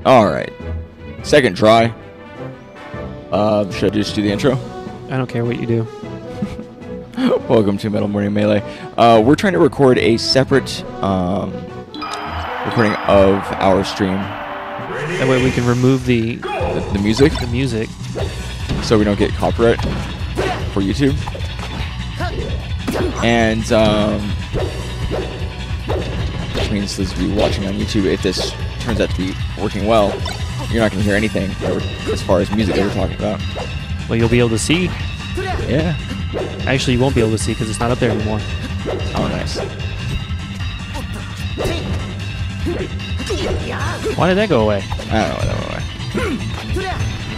Alright. Second try. Should I just do the intro? I don't care what you do. Welcome to Metal Morning Melee. We're trying to record a separate recording of our stream. That way we can remove the music. The music. So we don't get copyright for YouTube. And which means those of you watching on YouTube, if this turns out to be working well, you're not going to hear anything as far as music that we're talking about. Well, you'll be able to see. Yeah. Actually, you won't be able to see because it's not up there anymore. Oh, nice. Why did that go away? I don't know why that went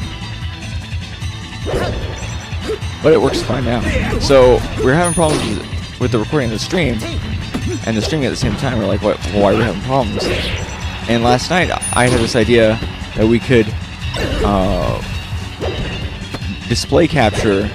away. But it works fine now. So we're having problems with the recording of the stream and the streaming at the same time. We're like, what? Why are we having problems? And last night I had this idea that we could display capture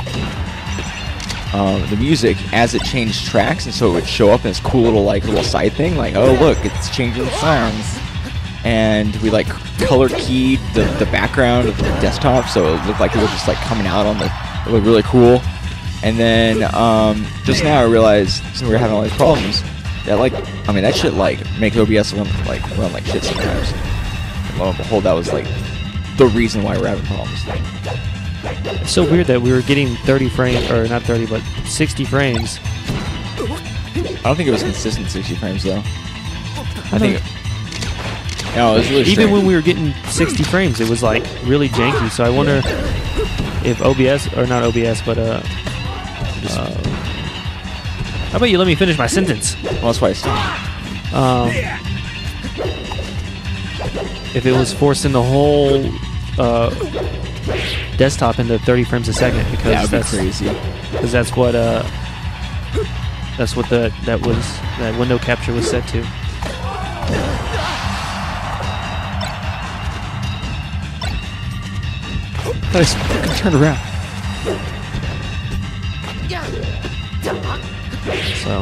the music as it changed tracks, and so it would show up in this cool little side thing, like, oh look, it's changing the sounds. And we like color keyed the background of the desktop so it looked like it was just like coming out on the. It looked really cool. And then just now I realized, since we were having all these problems, that that shit make OBS run like shit sometimes. And lo and behold, that was like the reason why we're having problems. It's so weird that we were getting 30 frames, or not 30, but 60 frames. I don't think it was consistent 60 frames though. I think. No, it was really strange. Even when we were getting 60 frames, it was like really janky. So I wonder if OBS, or not OBS, but how about you let me finish my sentence? Well, that's why I said. If it was forcing the whole desktop into 30 frames a second, because that's crazy. Because that's what that window capture was set to. I just fucking turned around. So.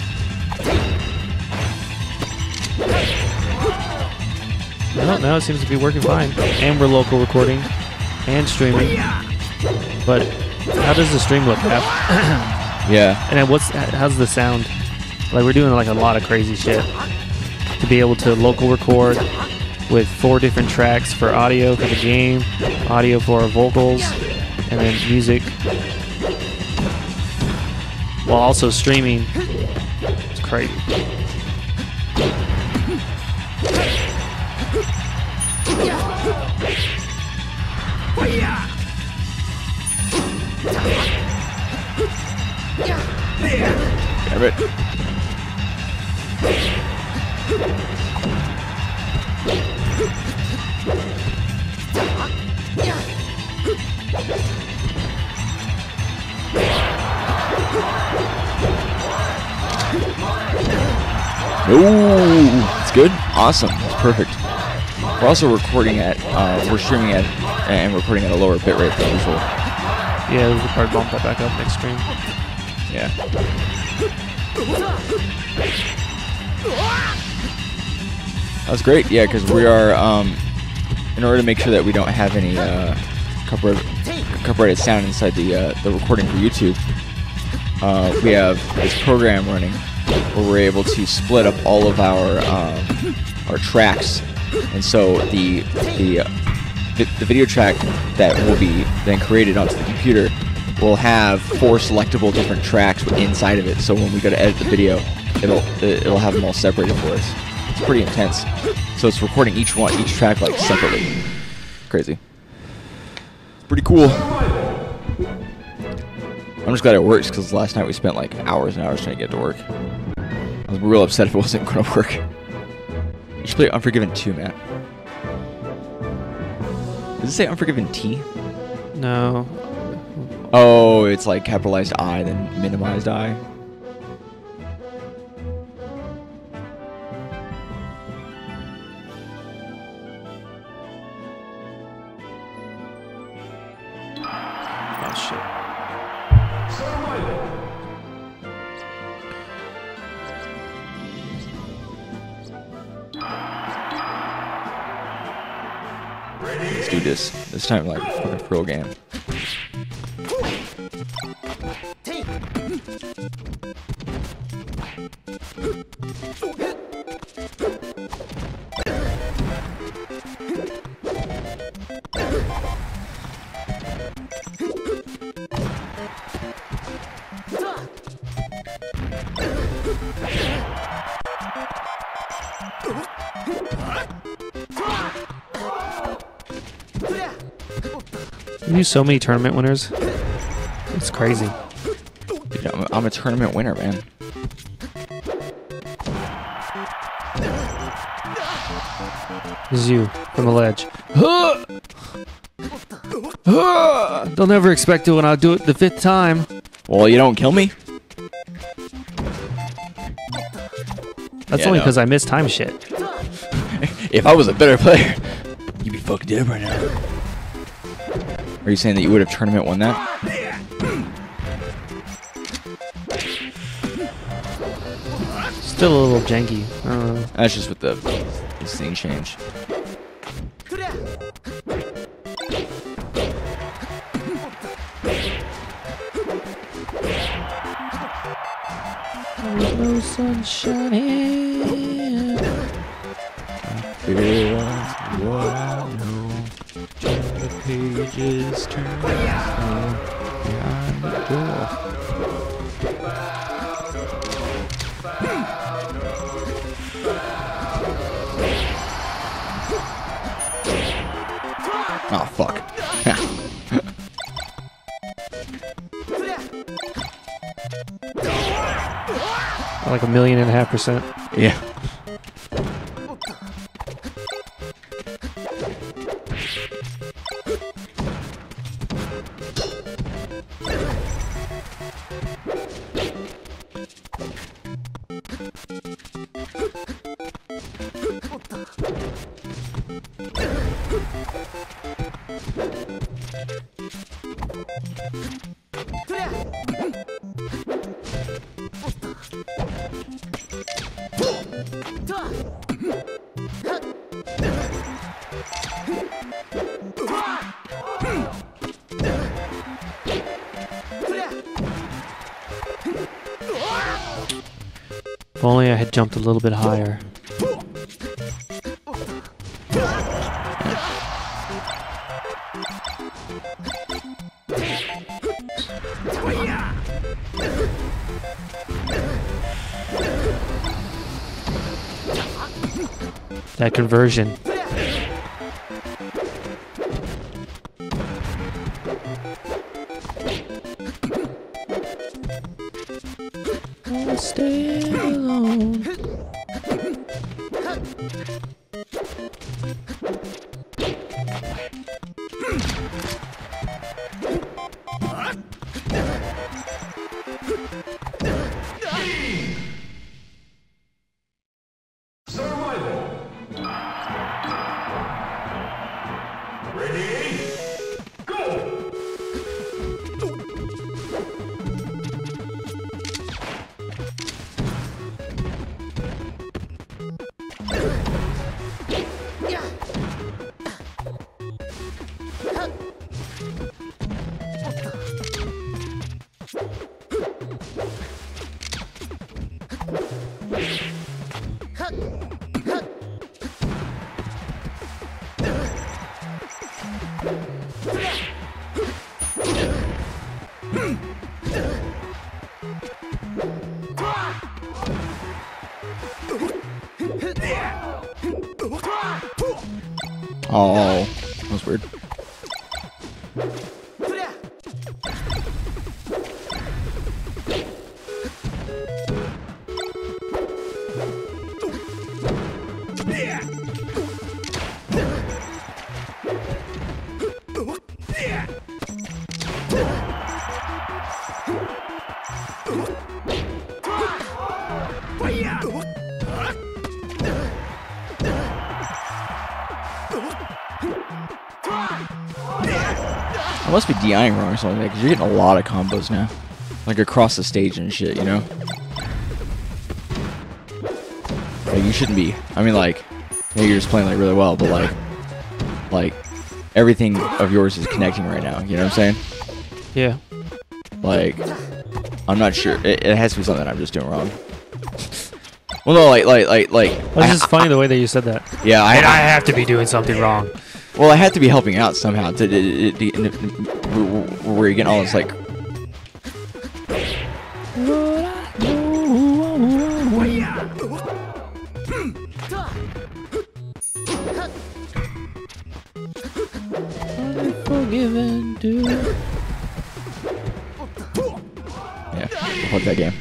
Well, now it seems to be working fine. And we're local recording and streaming. But how does the stream look, Pap? Yeah. And then how's the sound? Like, we're doing like a lot of crazy shit to be able to local record with 4 different tracks for audio for the game, audio for our vocals, and then music, while also streaming. It's crazy. Damn it. Ooh, it's good. Awesome. It's perfect. We're also recording we're streaming at and recording at a lower bitrate than usual. Yeah, we'll probably bump that back up next stream. Yeah. That's great. Yeah, because we are, in order to make sure that we don't have any copyrighted sound inside the recording for YouTube, we have this program running where we're able to split up all of our tracks, and so the video track that will be then created onto the computer will have 4 selectable different tracks inside of it. So when we go to edit the video, it'll have them all separated for us. It's pretty intense. So it's recording each track like separately. Crazy. It's pretty cool. I'm just glad it works, because last night we spent like hours and hours trying to get it to work. I was real upset if it wasn't going to work. You should play Unforgiven 2, Matt. Does it say Unforgiven T? No. Oh, it's like capitalized I, then minimized I. Oh, shit. Let's do this. This time like a fucking pro game. You use so many tournament winners. It's crazy. Dude, I'm a tournament winner, man. This is you from the ledge. They'll never expect it when I do it the 5th time. Well, you don't kill me. That's Yeah, only no. because I miss time shit. If I was a better player, you'd be fucking dead right now. Are you saying that you would have tournament won that? Still a little janky. That's just with the scene change. There's no sunshine here. Here's what I know. Turn the pages, turn behind the door. Oh, fuck. Like 1.5%. Yeah. If only I had jumped a little bit higher. That conversion. I'll stay alone. Oh, that was weird. I must be DIing wrong or something like that, because you're getting a lot of combos now. Like across the stage and shit, you know? Like, you shouldn't be. I mean, like, maybe you're just playing like really well, but like, everything of yours is connecting right now. You know what I'm saying? Yeah. Like, I'm not sure. It has to be something I'm just doing wrong. Well, no, like. It's just funny the way that you said that. Yeah, I have to be doing something wrong. Well, I had to be helping out somehow. Where you're getting all this like. Unforgiven, dude. Yeah, fuck that game.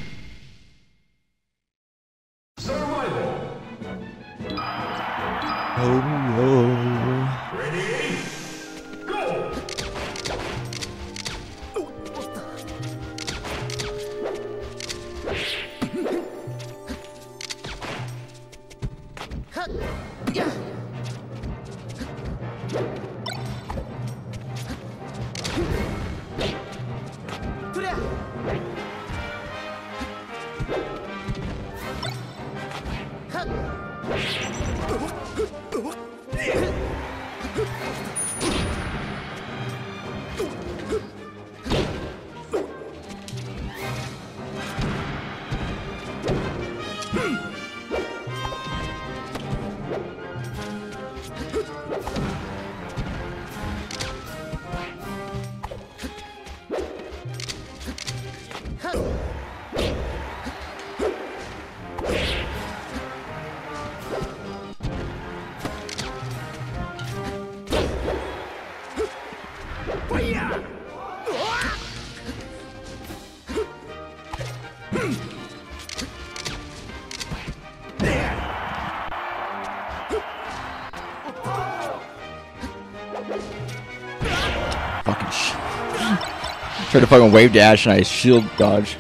Fucking shit. Tried to fucking wave dash and I shield dodge.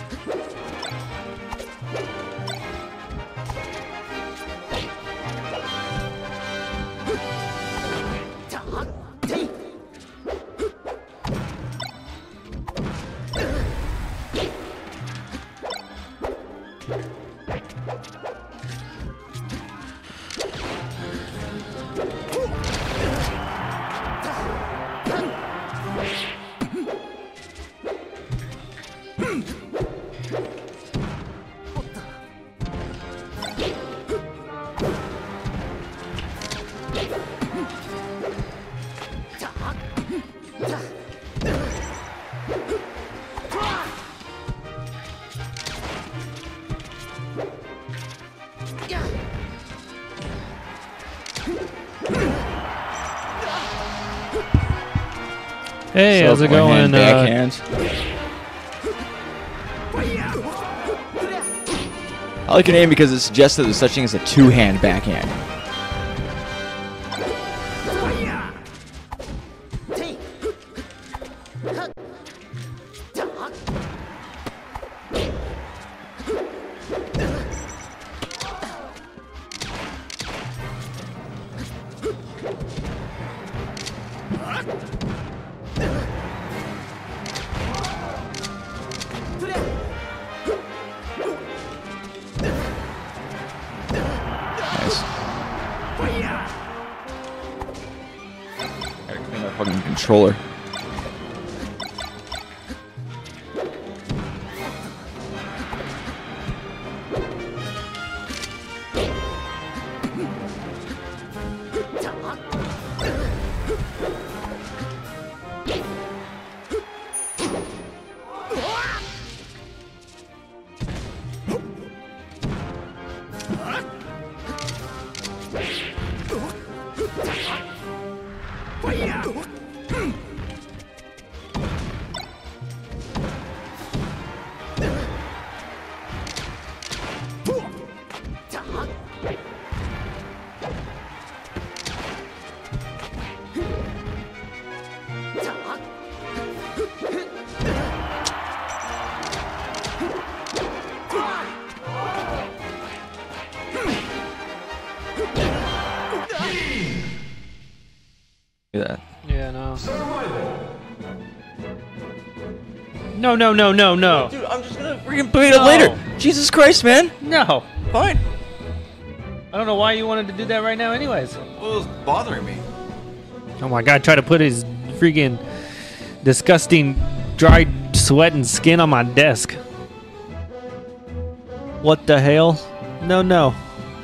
Hey, how's it going? Backhand. I like your name because it suggests that there's such thing as a two-hand backhand. Fucking controller. That. Yeah, no. No. Dude, I'm just gonna freaking play it up later. Jesus Christ, man. No. Fine. I don't know why you wanted to do that right now anyways. Well, it was bothering me. Oh my god, try to put his freaking disgusting dried sweat and skin on my desk. What the hell? No, no.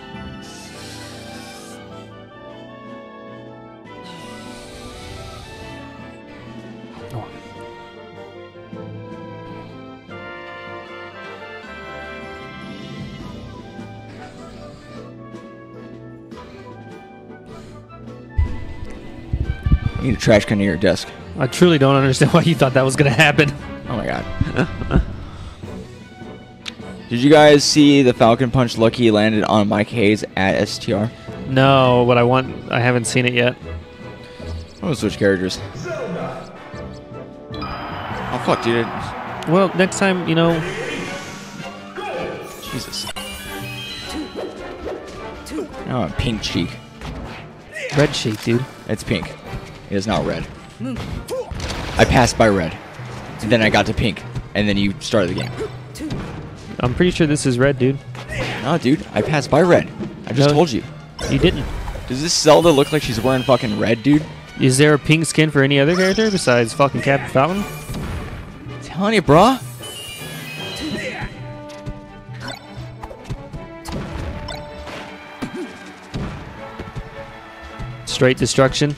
I need a trash can near your desk. I truly don't understand why you thought that was going to happen. Oh my god. Did you guys see the Falcon Punch Lucky landed on Mike Hayes at STR? No, but I haven't seen it yet. I'm gonna switch characters. Oh fuck, dude. Well, next time, you know. Jesus. Oh, a pink cheek. Red cheek, dude. It's pink. It is not red. I passed by red. And then I got to pink. And then you started the game. I'm pretty sure this is red, dude. No, dude. I passed by red. I just told you. You didn't. Does this Zelda look like she's wearing fucking red, dude? Is there a pink skin for any other character besides fucking Captain Falcon? I'm telling you, brah. Straight destruction.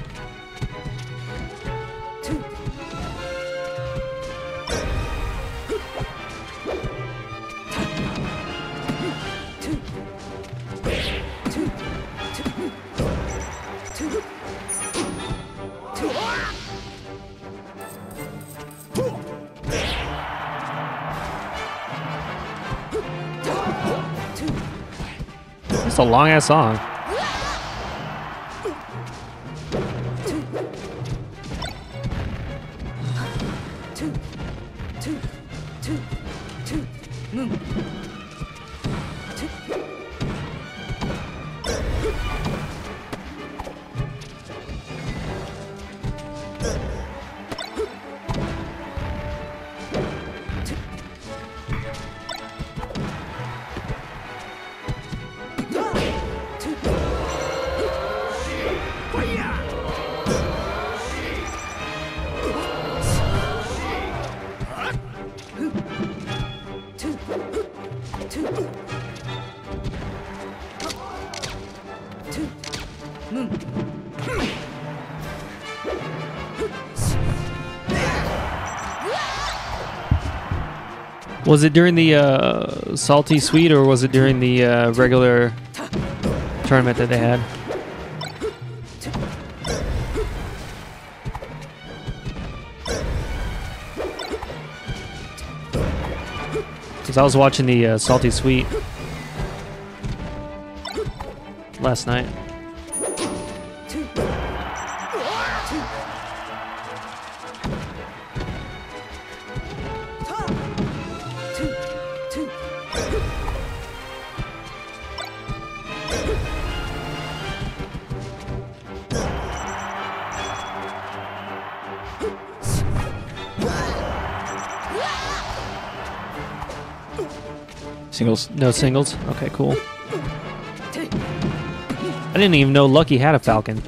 It's a long ass song. Was it during the Salty Sweet or was it during the regular tournament that they had? Because I was watching the Salty Sweet last night. Singles? No singles? Okay, cool. I didn't even know Lucky had a Falcon.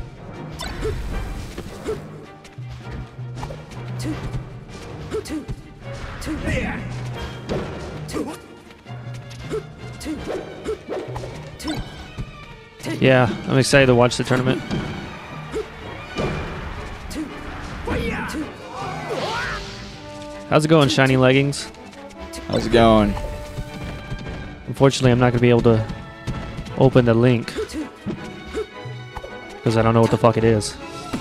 Yeah, I'm excited to watch the tournament. How's it going, Shiny Leggings? How's it going? Unfortunately, I'm not going to be able to open the link because I don't know what the fuck it is.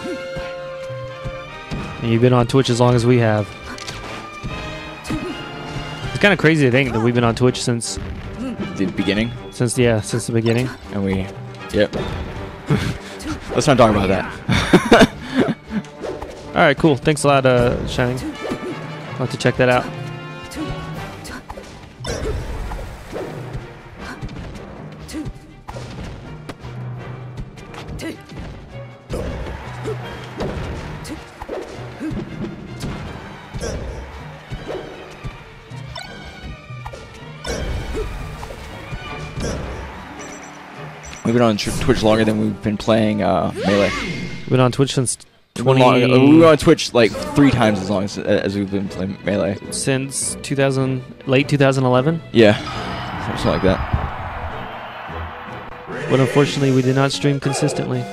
And you've been on Twitch as long as we have. It's kind of crazy to think that we've been on Twitch since the beginning? Since the beginning. And we, yep. Let's not talk about that. All right, cool. Thanks a lot, Shining. I'll have to check that out. We've been on Twitch longer than we've been playing Melee. Been on Twitch since We were on Twitch like 3 times as long as we've been playing Melee. Since late 2011? Yeah, something like that. But unfortunately, we did not stream consistently.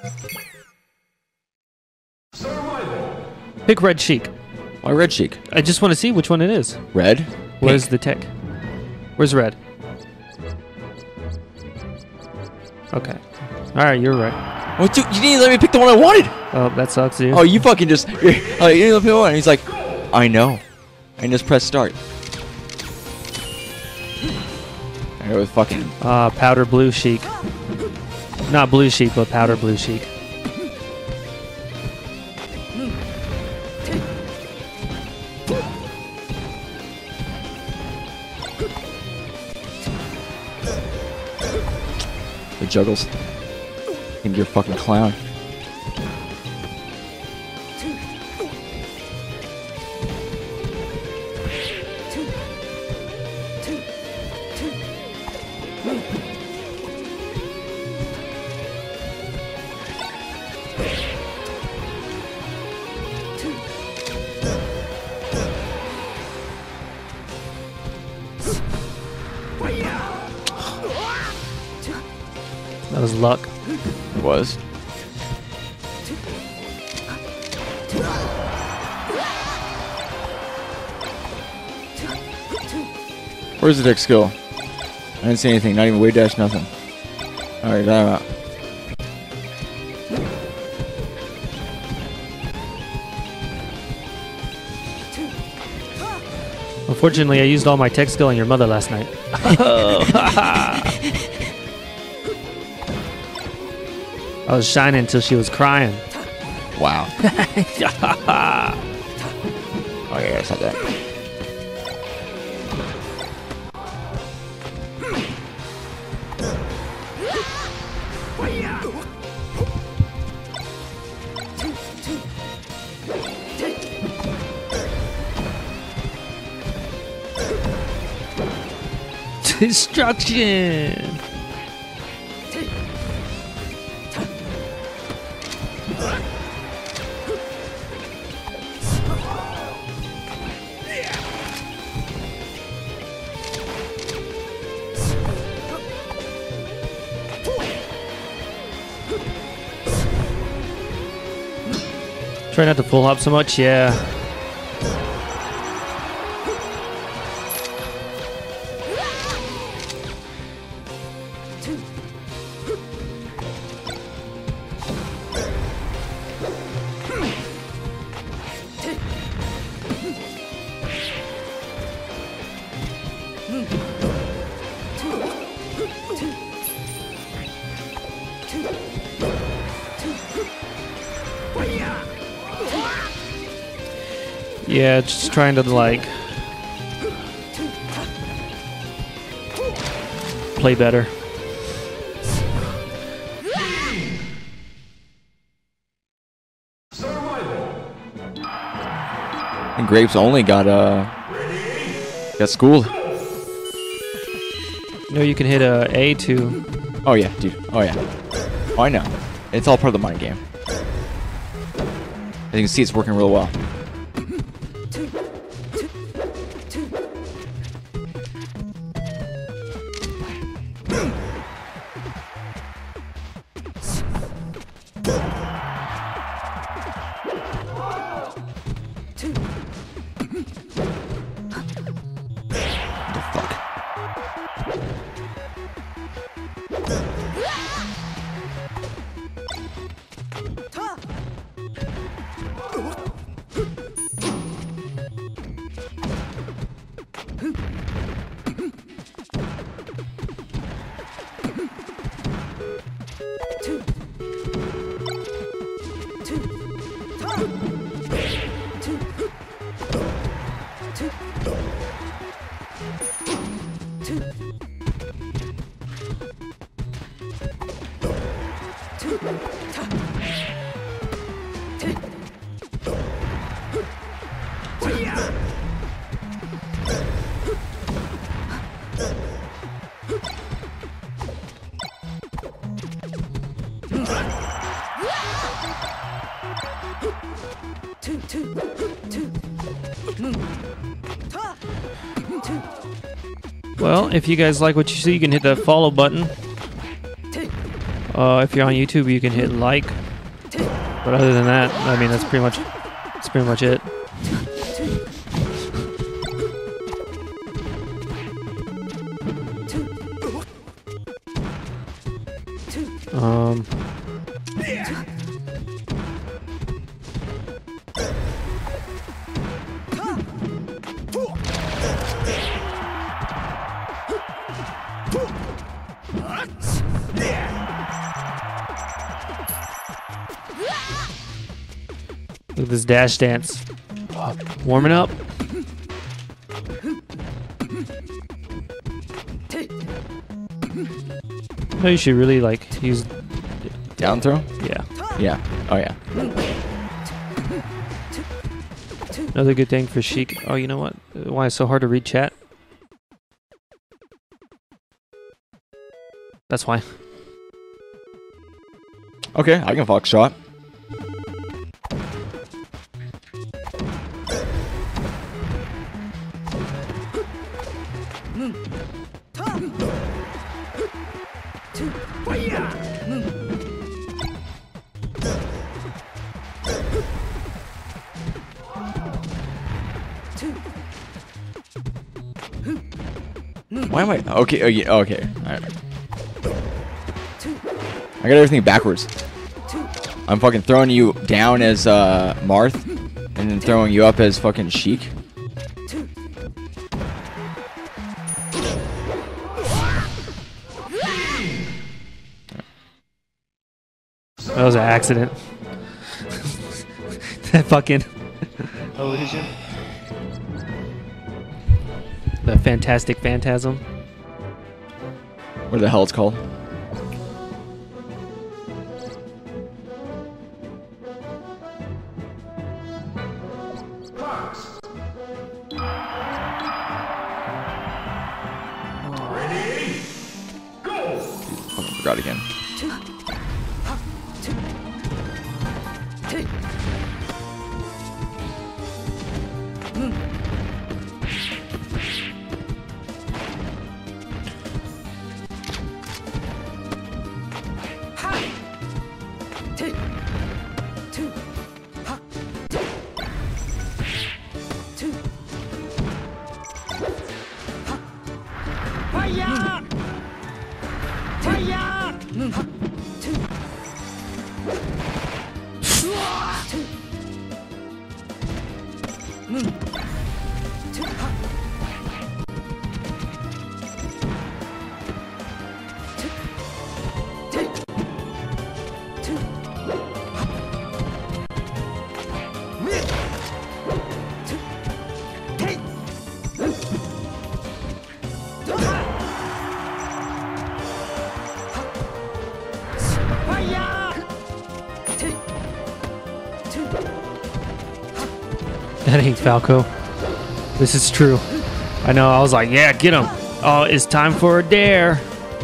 Pick Red Sheik. Why Red Sheik? I just want to see which one it is. Red? Where's the tech? Where's Red? Okay. Alright, you're right. Well, dude, you didn't let me pick the one I wanted! Oh, that sucks, dude. Oh, you fucking just... you didn't let me pick one. He's like, I know. And just press start. I go with fucking... Powder Blue Sheik. Not Blue Sheik, but Powder Blue Sheik. The juggles. And you're a fucking clown. That was luck. It was. Where's the deck skill? I didn't see anything, not even wave dash, nothing. Alright, I'm out. Unfortunately, I used all my tech skill on your mother last night. I was shining until she was crying. Wow. Oh yeah, that's not that. Destruction! Try not to full hop so much, yeah. Yeah, just trying to like play better. And Grapes only got schooled. No, you can hit A to. Oh yeah, dude. Oh yeah. Oh, I know. It's all part of the mind game. As you can see, it's working real well. Well, if you guys like what you see, you can hit that follow button. If you're on YouTube, you can hit like. But other than that, I mean, that's pretty much it. Look at this dash dance. Warming up. No, you should really like use down throw. Yeah. Yeah. Oh yeah. Another good thing for Sheik. Oh, you know what? Why it's so hard to read chat? That's why. Okay, I can Fox shot. Why am I? Okay, yeah, okay. All right. I got everything backwards. I'm fucking throwing you down as Marth, and then throwing you up as fucking Sheik. That was an accident. That fucking illusion. The fantastic phantasm. What the hell it's called? Ready? Go! Fucking forgot again. That ain't Falco. This is true. I know, I was like, yeah, get him. Oh, it's time for a dare.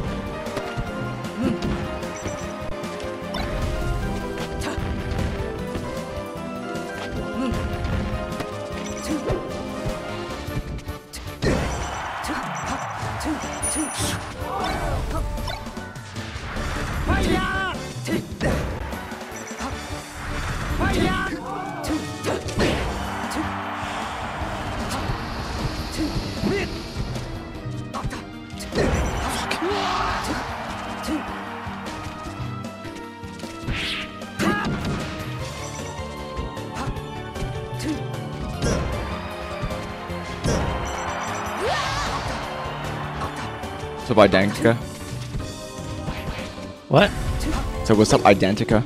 What's up, Identica? What? So what's up, Identica?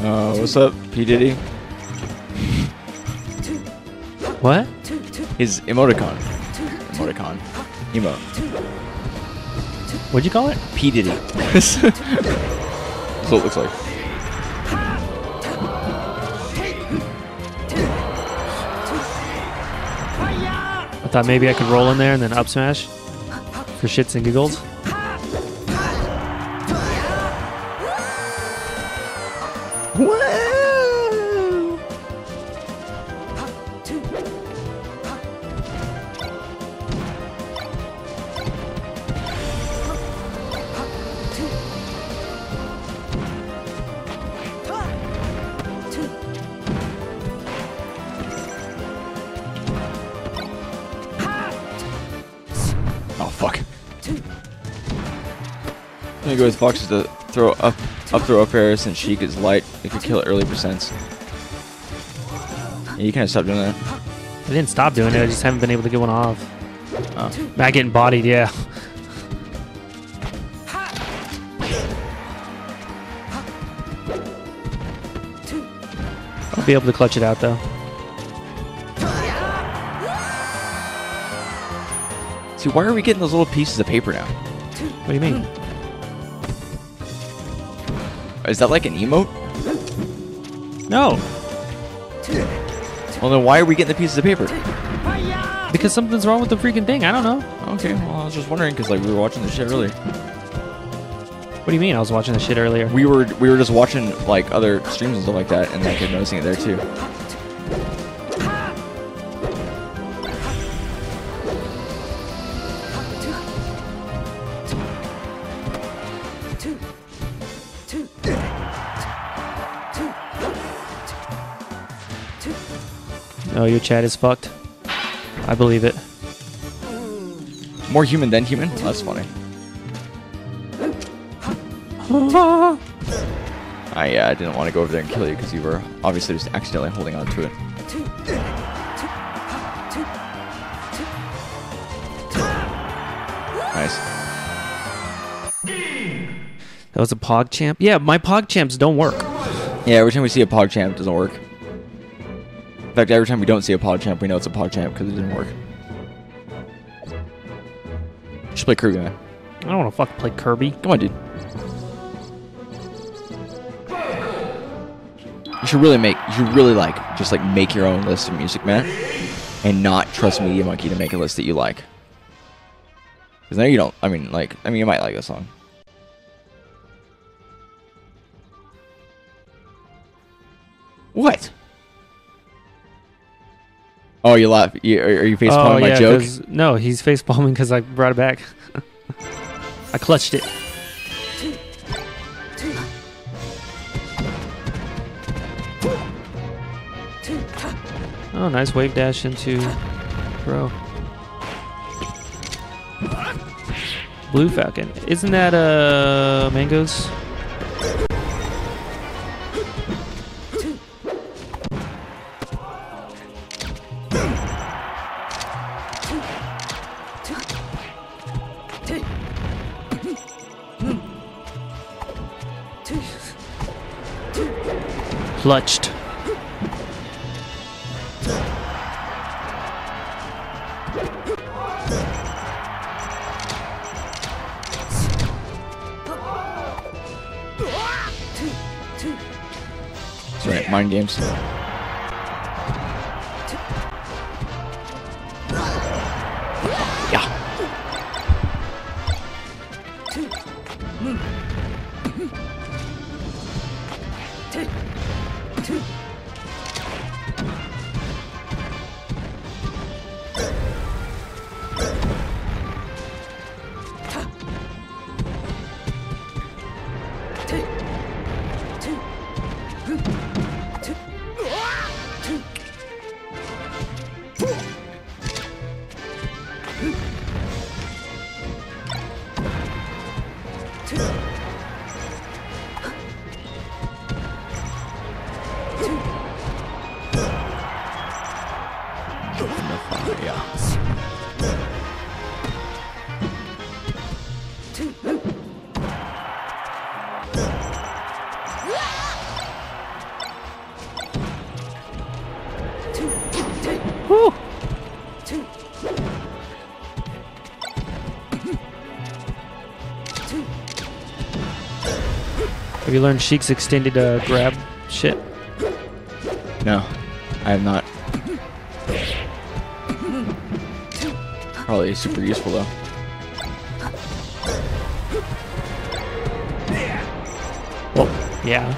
What's up, P. Diddy? What? His emoticon. Emoticon. Emote. What'd you call it? P. Diddy. That's what it looks like. I thought maybe I could roll in there and then up smash for shits and giggles. Oh fuck. I'm gonna go with Fox to throw up throw up air since Sheik is light. It could kill early percents. Yeah, you kind of stopped doing that. I didn't stop doing it, I just haven't been able to get one off. Oh. Not getting bodied, yeah. I'll be able to clutch it out though. See, why are we getting those little pieces of paper now? What do you mean? Is that like an emote? No, Well, then why are we getting the pieces of paper? because something's wrong with the freaking thing. I don't know. Okay, well, I was just wondering because like we were watching this shit earlier. What do you mean? I was watching this shit earlier. We were just watching like other streams and stuff like that, and like noticing it there too. Oh, your chat is fucked. I believe it. More human than human? Well, that's funny. I didn't want to go over there and kill you because you were obviously just accidentally holding on to it. Nice. That was a PogChamp? Yeah, my PogChamps don't work. Yeah, every time we see a PogChamp, it doesn't work. In fact, every time we don't see a PogChamp, we know it's a PogChamp because it didn't work. Just play Kirby, man. I don't want to fucking play Kirby. Come on, dude. You should really just make your own list of music, man, and not trust Media Monkey to make a list that you like. Because now you don't. I mean, you might like this song. What? Oh, you laugh. Are you facepalming my joke? No, he's facepalming because I brought it back. I clutched it. Oh, nice wave dash into throw. Blue Falcon. Isn't that Mangoes? Clutched. That's right, mind games. Yeah. Have you learned Sheik's extended grab shit? No, I have not. Probably super useful though. Well, yeah.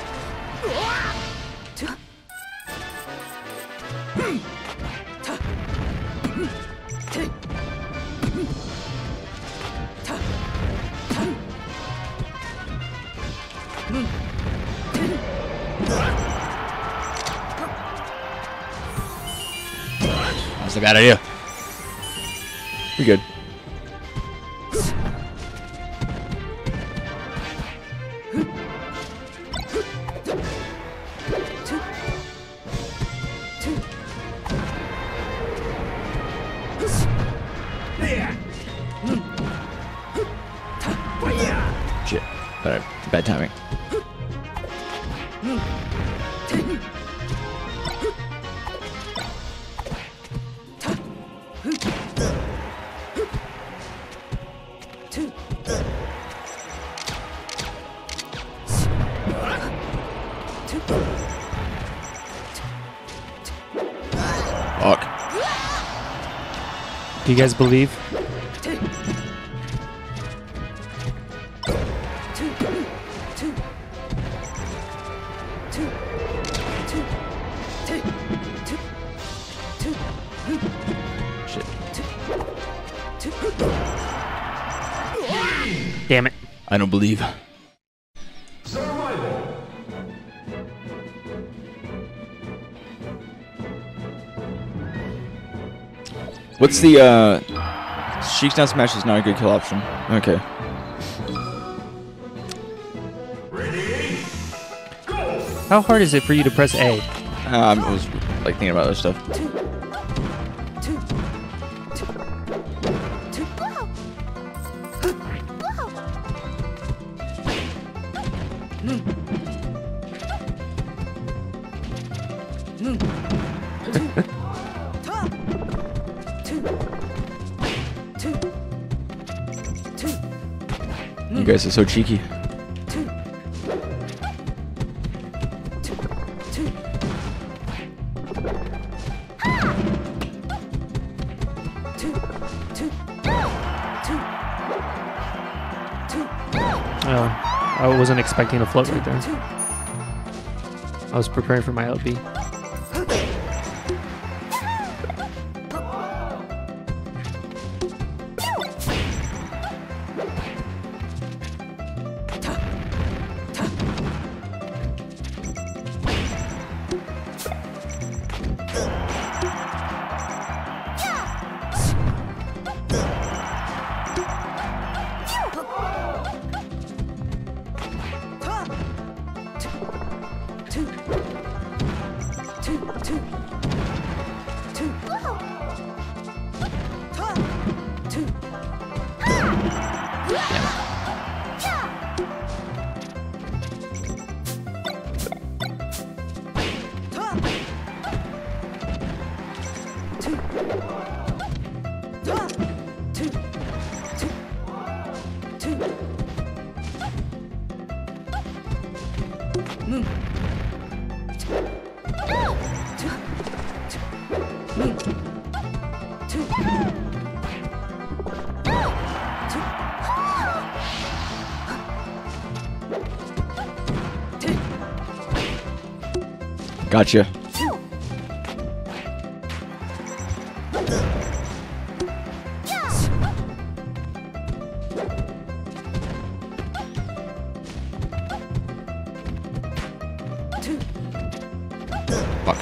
That's a bad idea. We good. Shit. Bad timing. Fuck. Do you guys believe? Shit. Damn it. I don't believe. Survival. What's the Sheik's down smash is not a good kill option. Okay. Ready? Go! How hard is it for you to press A? I was like thinking about other stuff. You guys are so cheeky. I wasn't expecting a float right there. I was preparing for my LB. Gotcha. Fuck.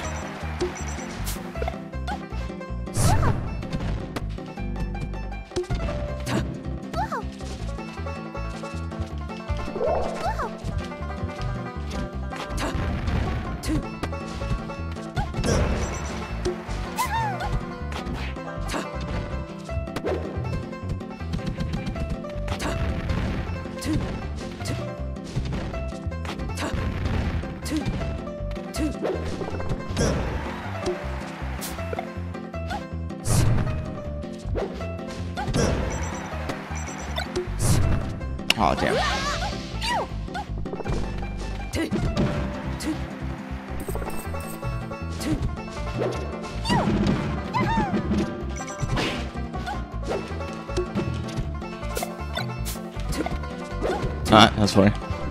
Oh, damn. Alright, that's funny.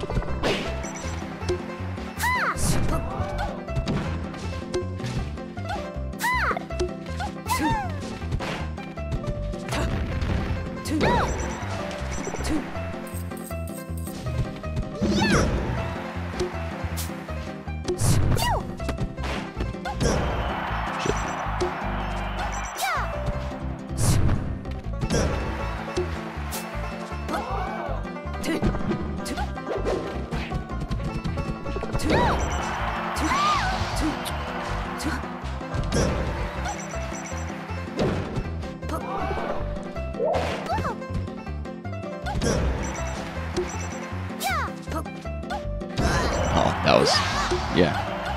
Oh, that was, yeah.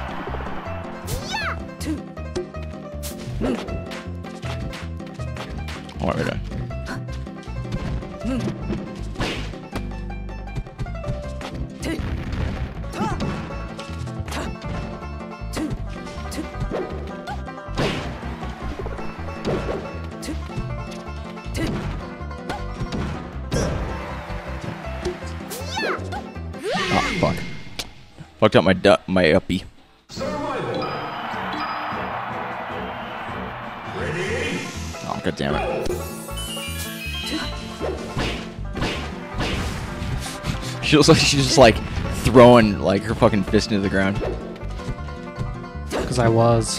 What are we doing? Oh, fuck. Fucked up my uppy. Survival. Ready? Oh, god damn it. She looks like she's just like throwing like her fucking fist into the ground. Because I was.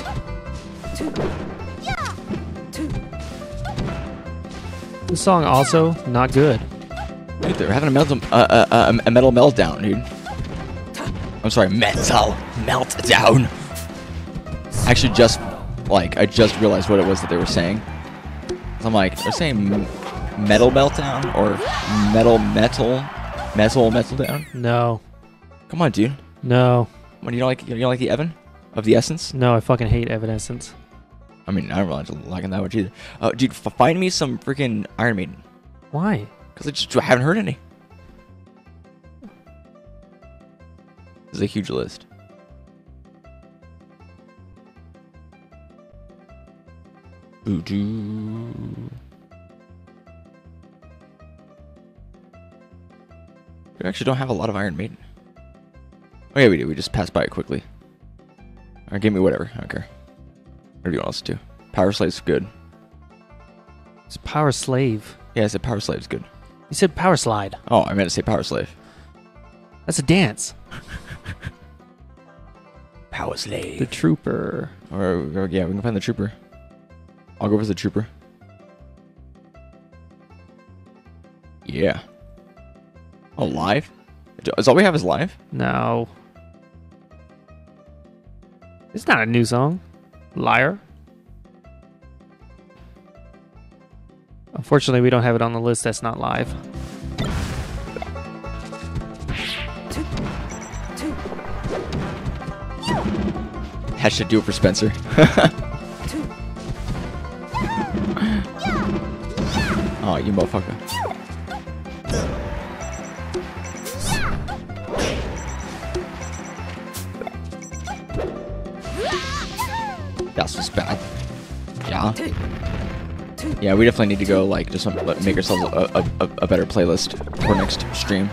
This song also not good. Dude, they're having a metal meltdown, dude. I'm sorry, metal meltdown. I actually just realized what it was that they were saying. I'm like, they're saying metal meltdown or metal down? No. Come on, dude. No. What, you don't like the Evan of the Essence? No, I fucking hate Evanescence. I mean, I don't really liking that much either. Dude, find me some freaking Iron Maiden. Why? Because I just haven't heard any. This is a huge list. Voodoo. We actually don't have a lot of Iron Maiden. Oh yeah, we do. We just passed by it quickly. Alright, give me whatever. I don't care. Whatever you want us to do. Power Slave's good. It's Power Slave. Yeah, I said Power Slave's good. You said Power Slide. Oh, I meant to say Power Slave. That's a dance. Power Slave. The Trooper. Or yeah, we can find the Trooper. I'll go for the Trooper. Yeah. Oh, live? Is all we have is live? No. It's not a new song. Liar. Unfortunately, we don't have it on the list that's not live. That should do it for Spencer. Oh, you motherfucker. That's what's bad. Yeah. Yeah, we definitely need to go, like, just make ourselves a better playlist for next stream.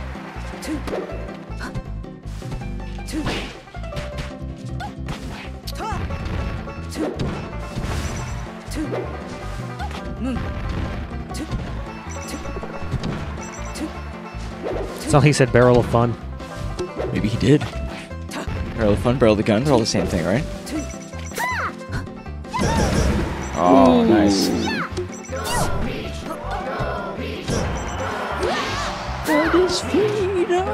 It's all he said, Barrel of Fun. Maybe he did. Barrel of Fun, Barrel of the Gun, they're all the same thing, right? Oh, nice. That is freedom.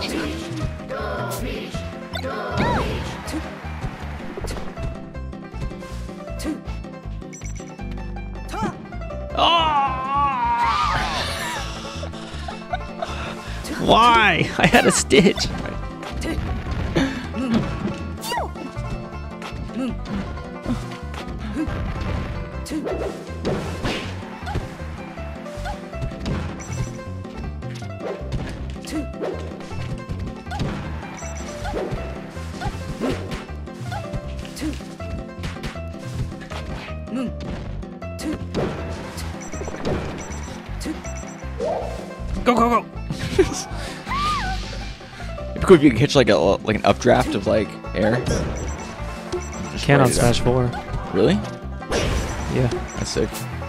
Why? I had a stitch. Go, go, go! It'd be cool if you could catch like an updraft of like air. Just Can on write it out. Smash 4. Really? Yeah. That's sick.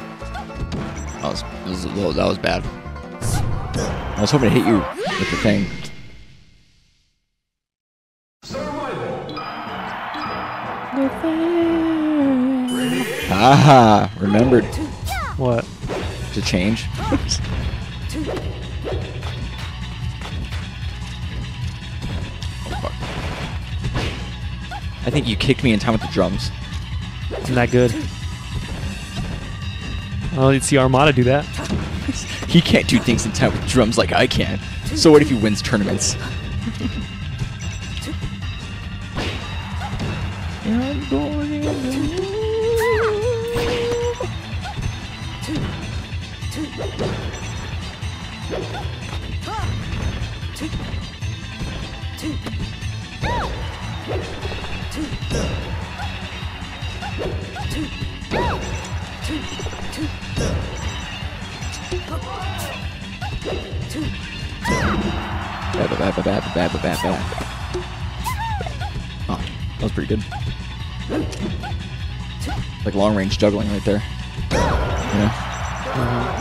That was bad. I was hoping to hit you with the thing. Ah, remembered What? to change. Oh, fuck. I think you kicked me in time with the drums. I'm that good. Oh, you'd see Armada do that. He can't do things in time with drums like I can. So what if he wins tournaments? I'm going in the Oh, that was pretty good. Like long range juggling right there. Yeah.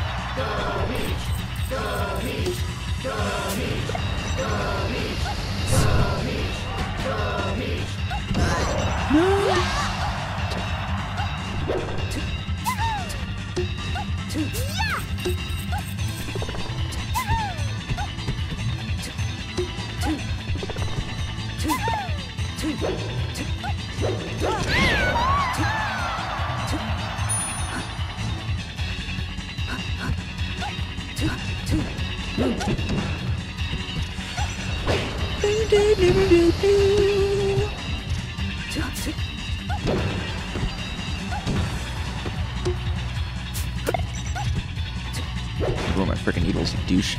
Where are my freaking needles, you douche?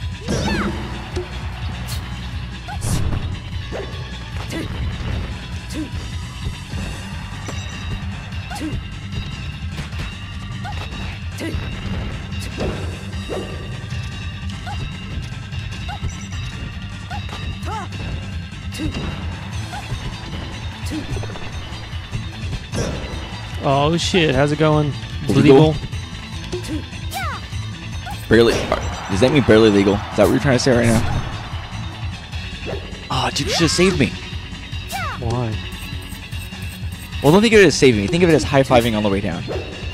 Oh shit, how's it going? Legal? Barely. Does that mean barely legal? Is that what you're trying to say right now? Oh, dude, you should have saved me. Why? Well, don't think of it as saving me. Think of it as high-fiving on the way down.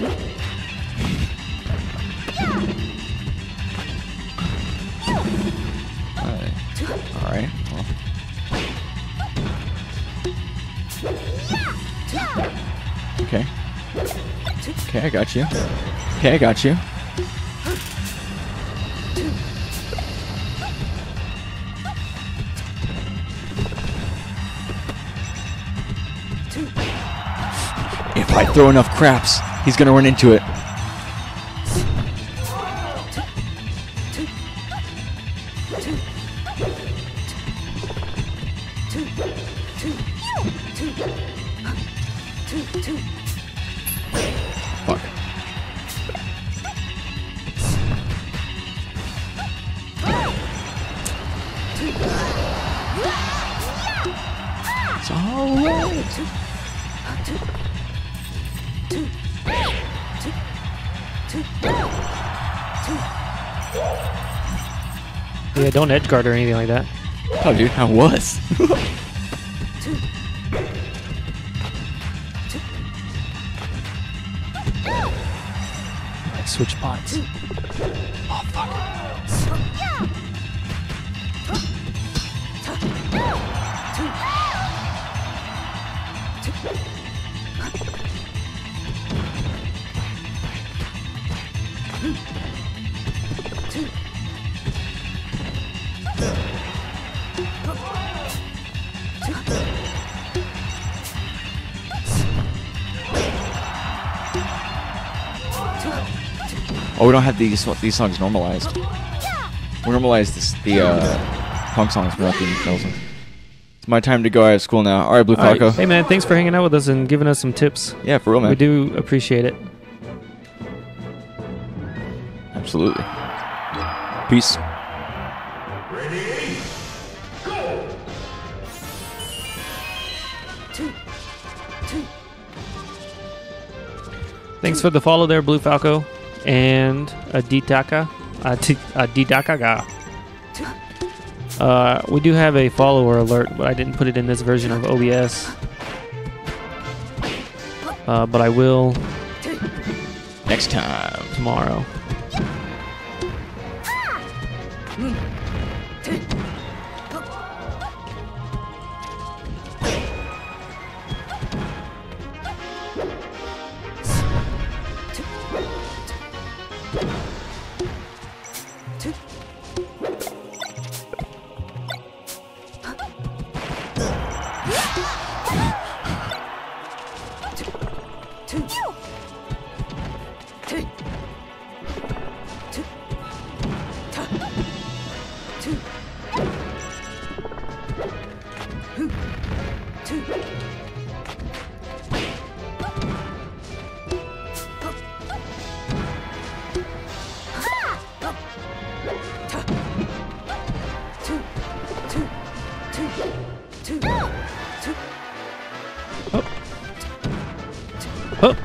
Alright. Well. Okay. Okay, I got you. Okay, I got you. If I throw enough craps, he's gonna run into it. Fuck. It's alright. Yeah, don't edge guard or anything like that. Oh, dude, I was. Switch pots. Oh, fuck. Oh, we don't have these songs normalized. We normalized the punk songs without the metal songs. It's my time to go. I have school now. All right, Blue Falco. Hey man, thanks for hanging out with us and giving us some tips. Yeah, for real, man. We do appreciate it. Absolutely. Peace. Ready? Go! Thanks for the follow there, Blue Falco, and Didakaga. We do have a follower alert, but I didn't put it in this version of OBS. But I will Next time. tomorrow. Oh.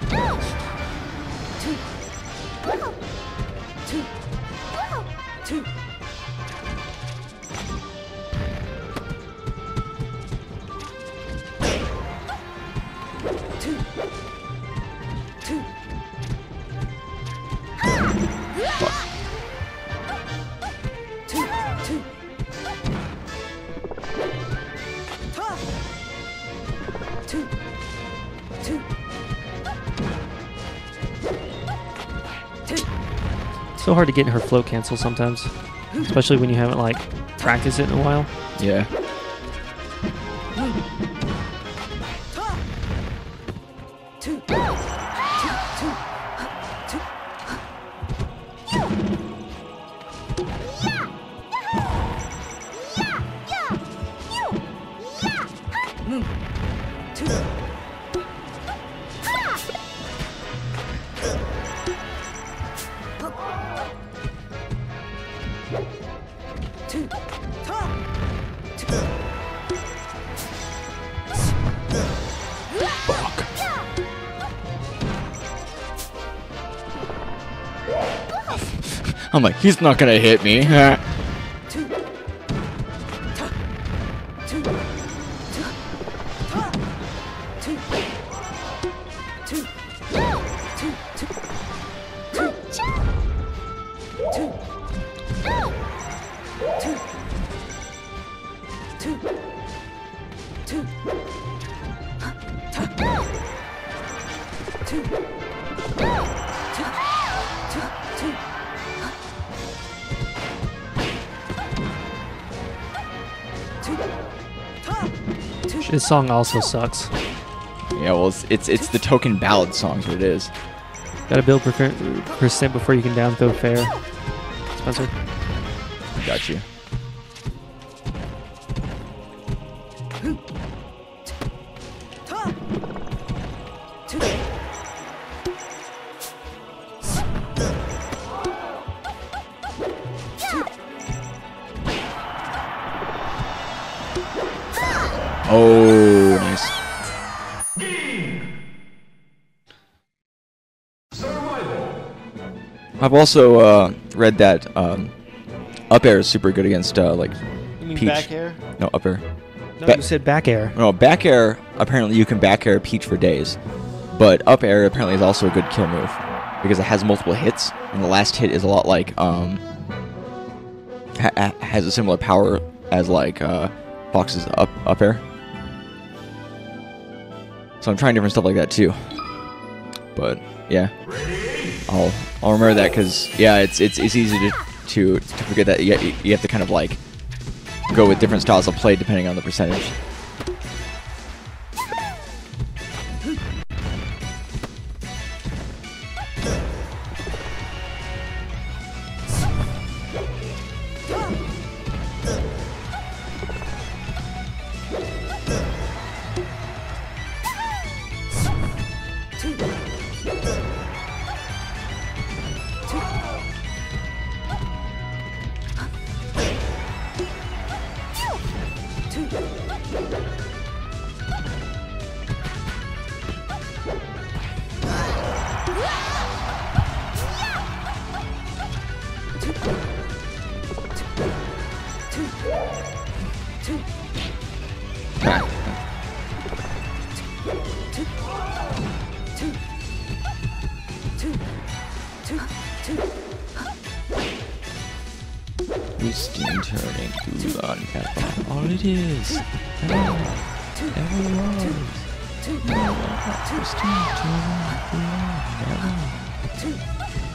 So hard to get her float cancel sometimes, especially when you haven't like practiced it in a while. Yeah. I'm like, he's not gonna hit me. This song also sucks. Yeah, well, it's the token ballad song's what it is. Gotta build percent before you can down throw fair. Spencer? Got you. Oh, nice. Survival. I've also read that up air is super good against like You mean Peach. back air? No, up air. No, Ba- you said back air. No, back air. Apparently, you can back air Peach for days, but up air apparently is also a good kill move because it has multiple hits, and the last hit is a lot like has a similar power as like Fox's up air. So I'm trying different stuff like that too. But yeah, I'll remember that because yeah, it's easy to forget that you have to kind of like go with different styles of play depending on the percentage. Twisting, turning through the unknown. All it is. Ever was. Twisting, turning through the unknown.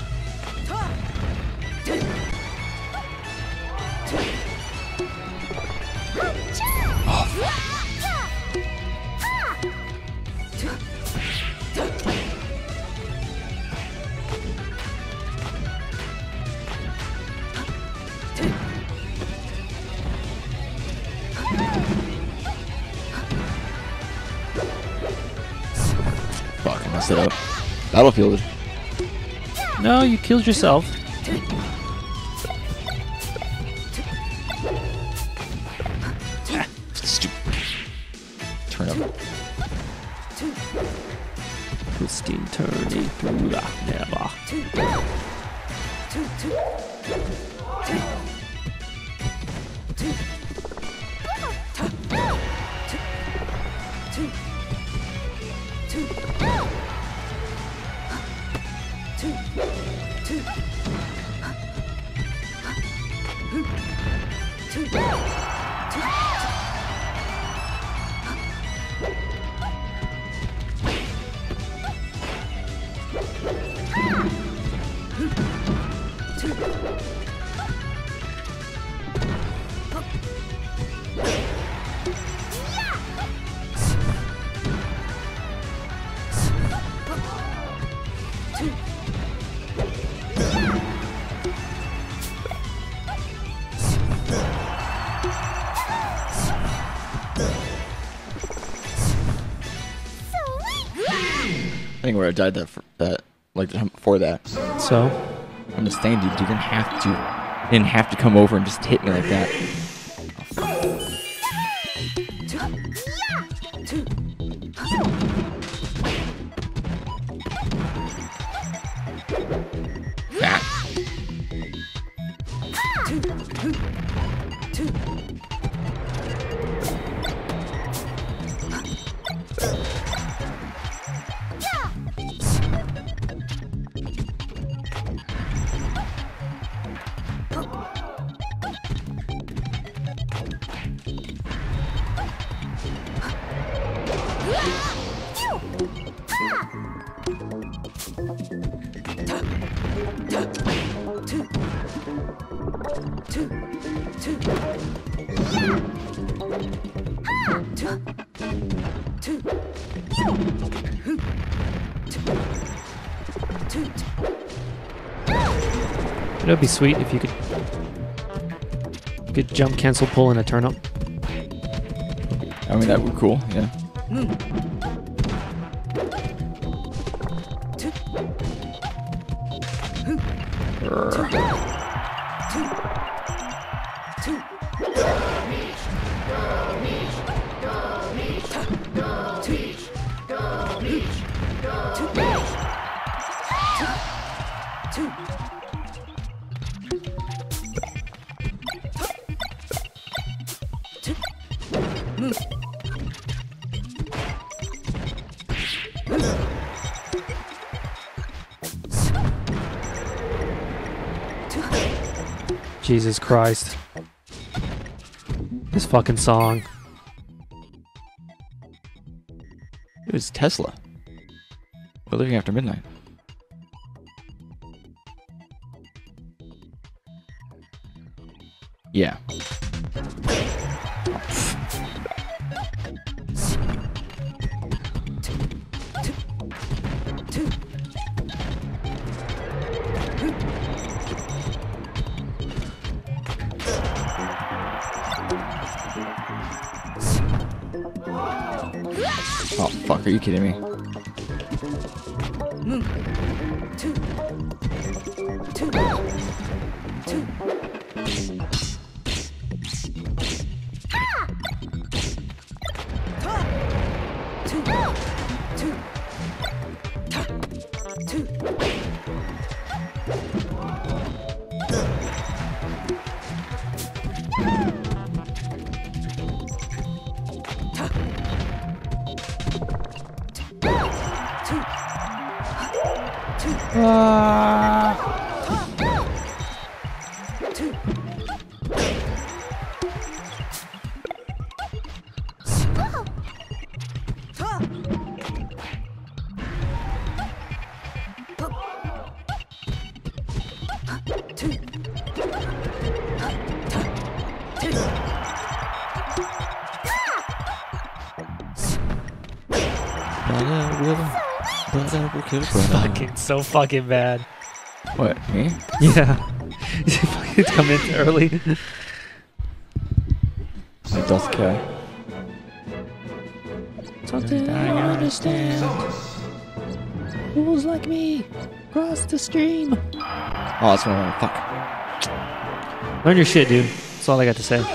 Fuck, I messed it up. Battlefield. No, you killed yourself. Stupid. Turn up. Twisting, turning through the never. I think where I died before that. So, I'm just saying, dude, you didn't have to come over and just hit me like that. it would be sweet if you could jump, cancel, pull, and a turnip. I mean, that would be cool, yeah. Jesus Christ. This fucking song. It was Tesla. We're living after midnight. Yeah. Oh, fuck, are you kidding me? Fucking so fucking bad. What, me? Yeah. It's coming in early. Doth care. Something I understand. Fools like me cross the stream. Oh, that's what I want. Fuck. Learn your shit, dude. That's all I got to say.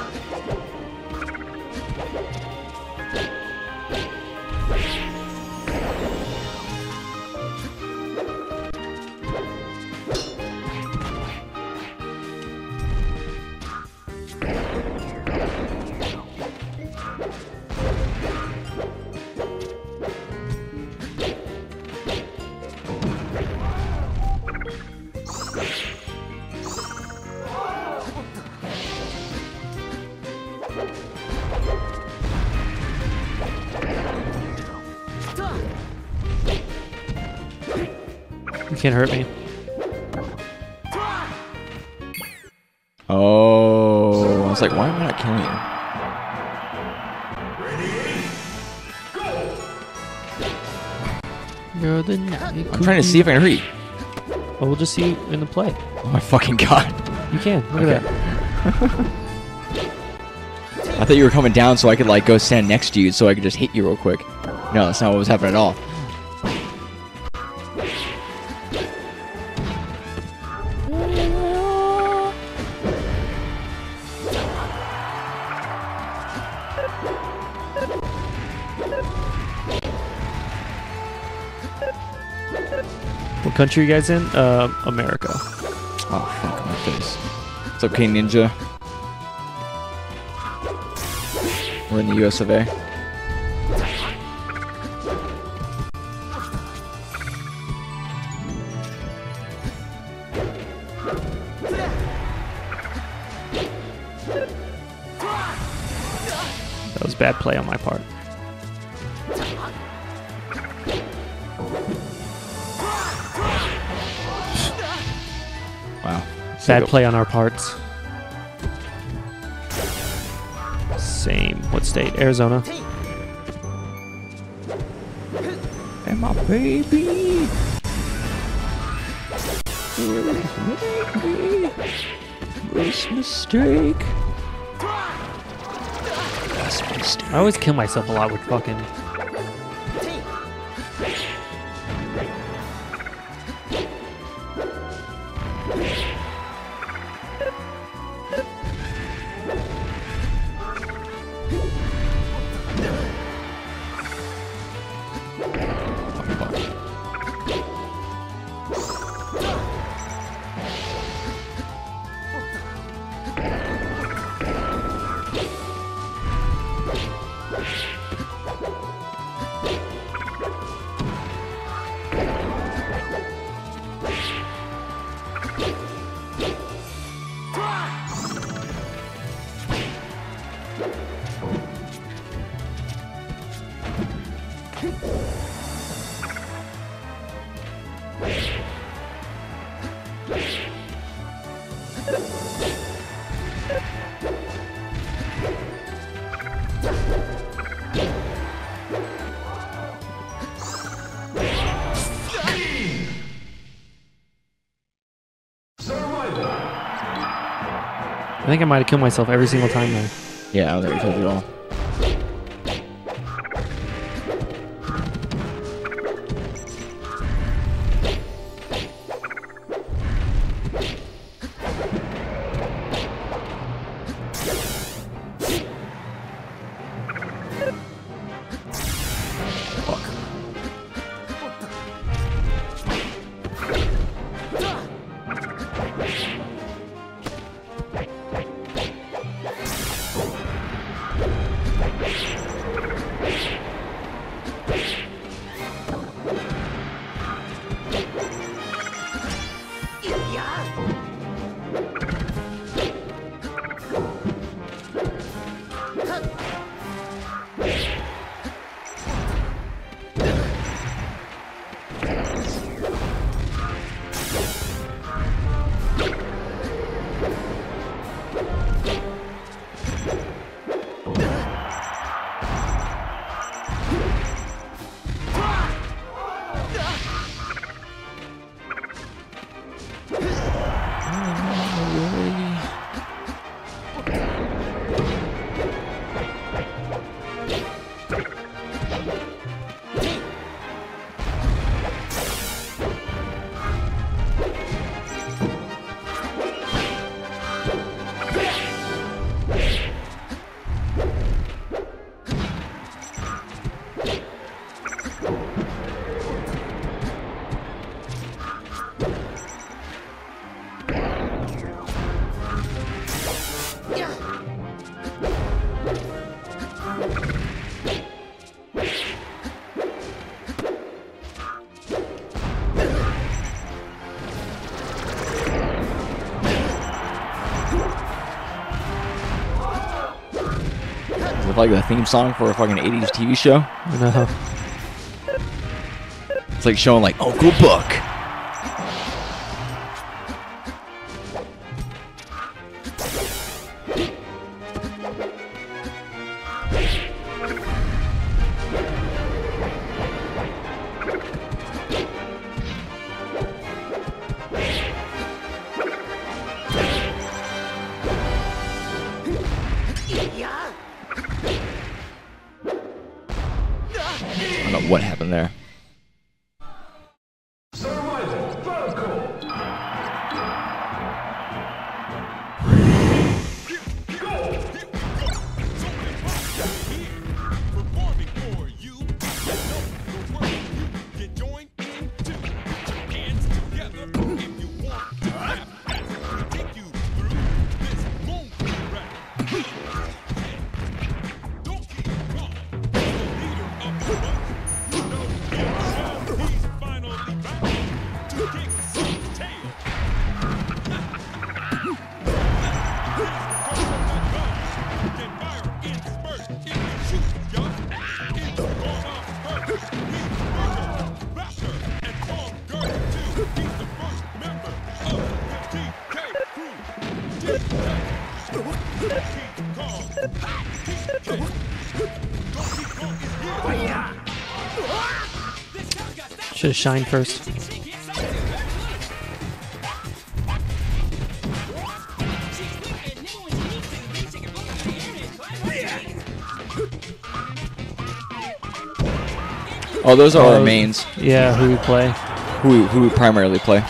You can't hurt me. Oh, I was like, why am I not killing you? You're the I'm trying to see if I can hurt you. Oh, we'll just see you in the play. Oh my fucking god. You can. Look at that. I thought you were coming down so I could like go stand next to you so I could just hit you real quick. No, that's not what was happening at all. What country are you guys in? America. Oh, fuck my face. It's okay, Ninja. We're in the US of A. That was bad play on my part. Wow. Bad play on our parts. Same. What state? Arizona. And my baby. Worst mistake. Worst mistake. I always kill myself a lot with fucking... I think I might have killed myself every single time there. Yeah, I don't think we killed you all. with like the theme song for a fucking 80s TV show. No. It's like showing like Uncle Buck. I don't know what happened there. Survival Protocol. Performing for you. You know the world you get joined into. Put your hands together if you want to rap. Take you through this monkey rap. Don't keep calm. The leader of the bunch. You know he's finally back to kick some tail. Can fire in spurts if you shoot, young. It's gonna hurt. He's bigger, faster, and stronger too. He's the first member of the TK crew. TK. Keep calm. TK. Donkey Kong is here. Should have shined first. Oh, those are our mains. Yeah, who we play. Who we primarily play.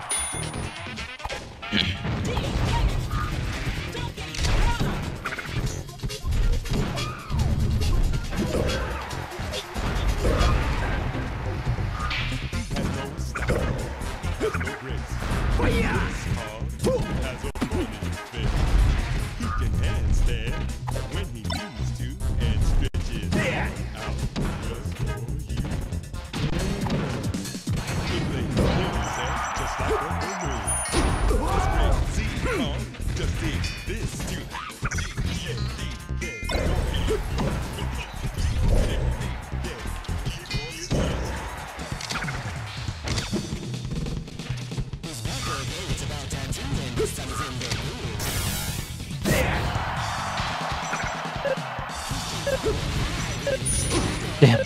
Damn.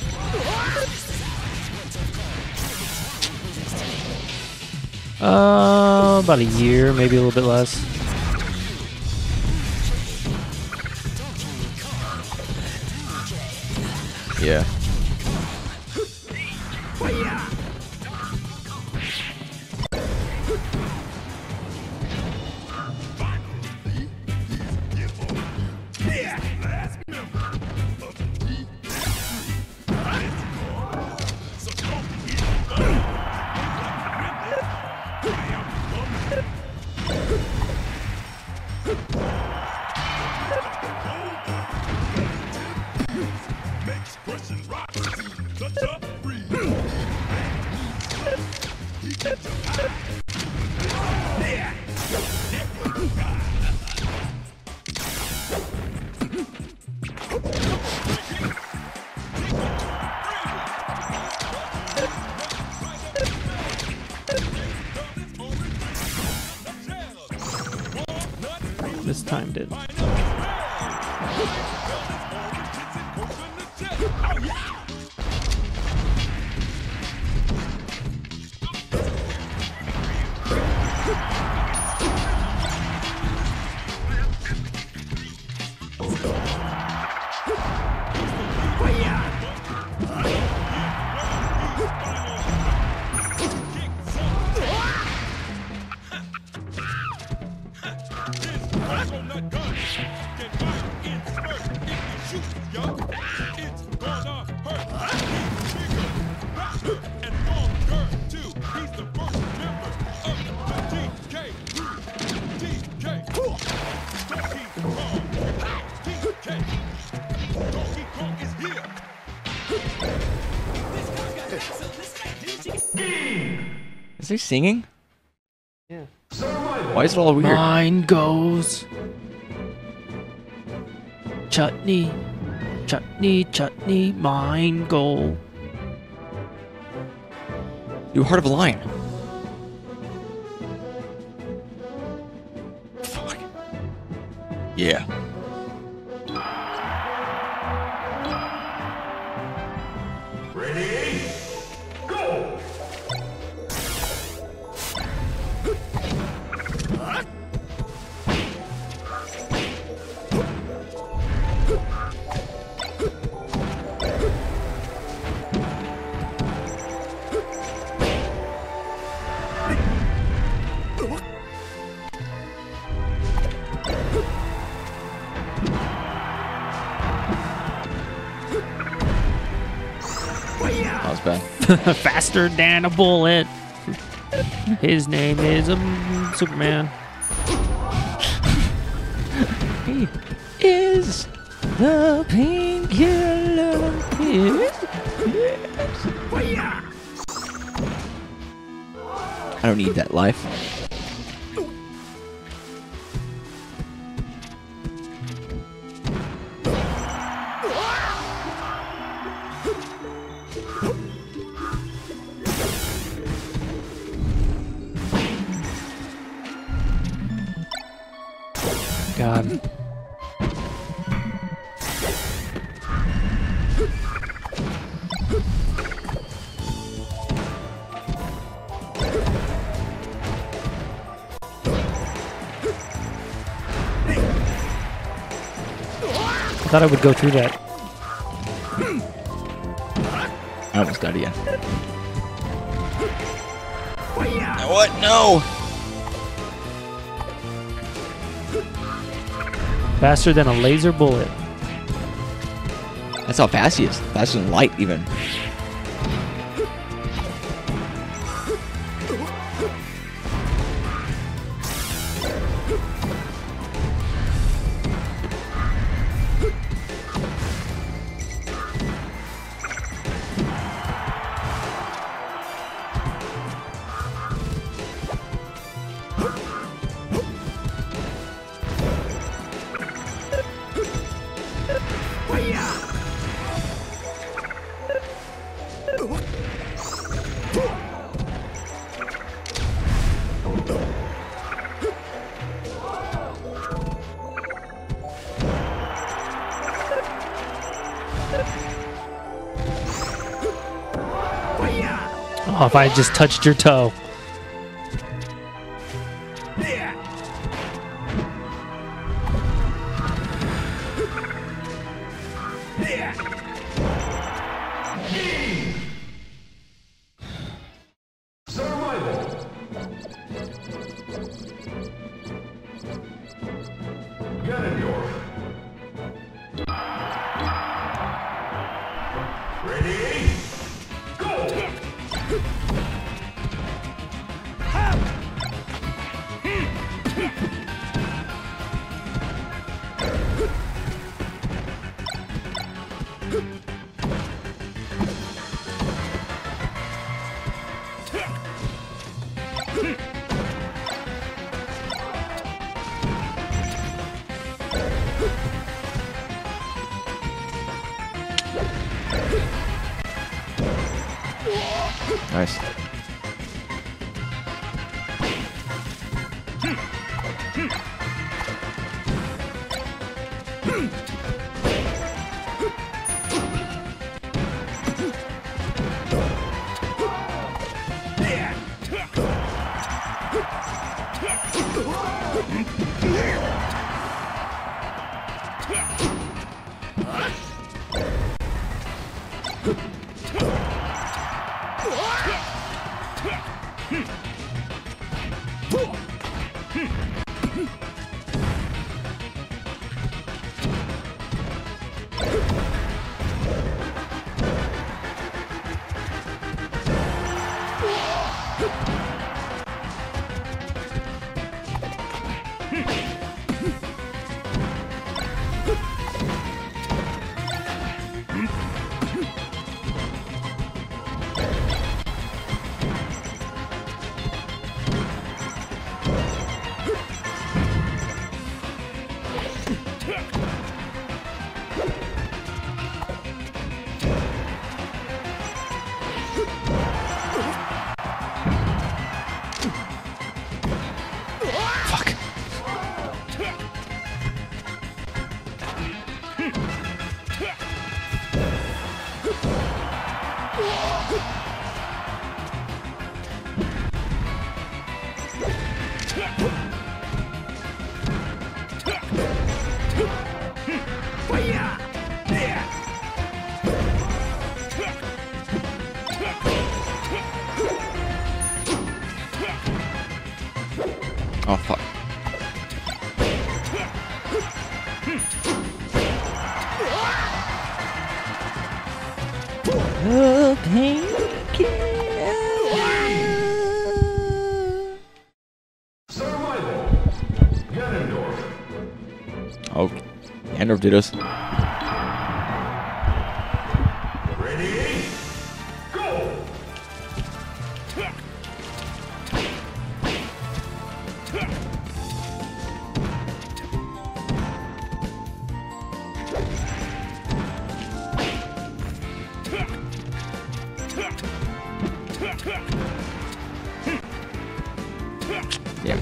About a year, maybe a little bit less. Yeah. This time did. Is he singing? Yeah. Why is it all weird? Mine goes chutney. Chutney, mine goal. Do Heart of a Lion. Fuck. Yeah. Ready? Go! That was bad. Faster than a bullet. His name is Superman. He is the painkiller. I don't need that life. God. I thought I would go through that. I almost died again. What? No! Faster than a laser bullet. That's how fast he is. Faster than light, even. Oh, if I had just touched your toe. Survival. Ganondorf. Ready? Go! Nice. Oh fuck. Survival. Ganondorf. Oh, Ganondorf did us. Ready? Go! Yeah.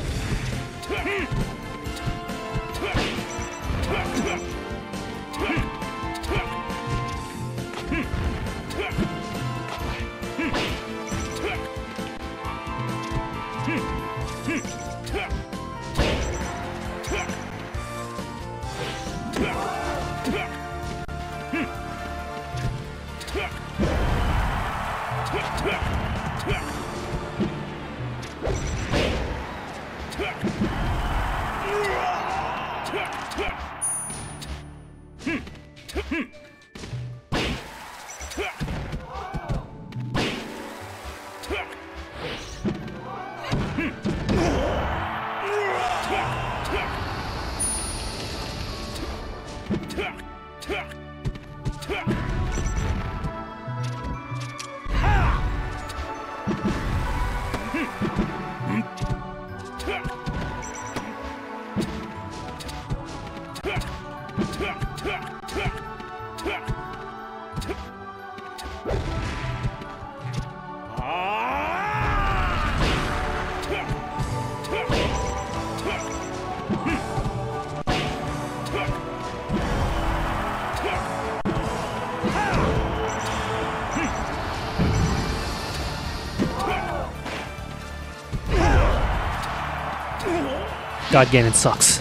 God, Ganon sucks.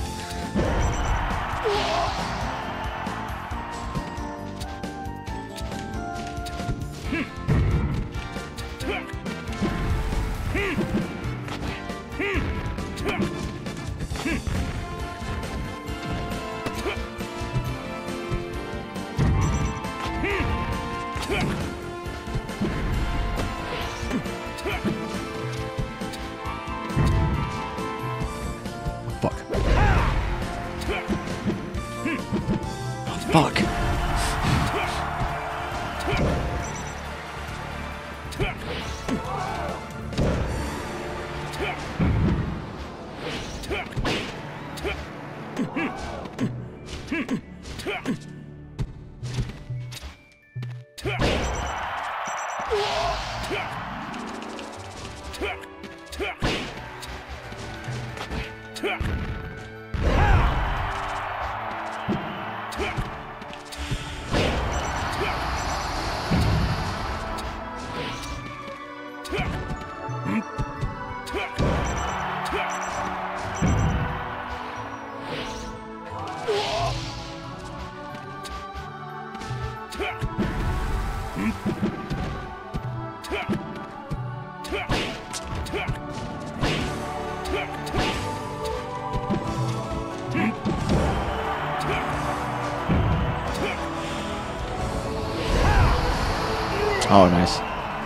Fuck. Oh, fuck. Oh, nice.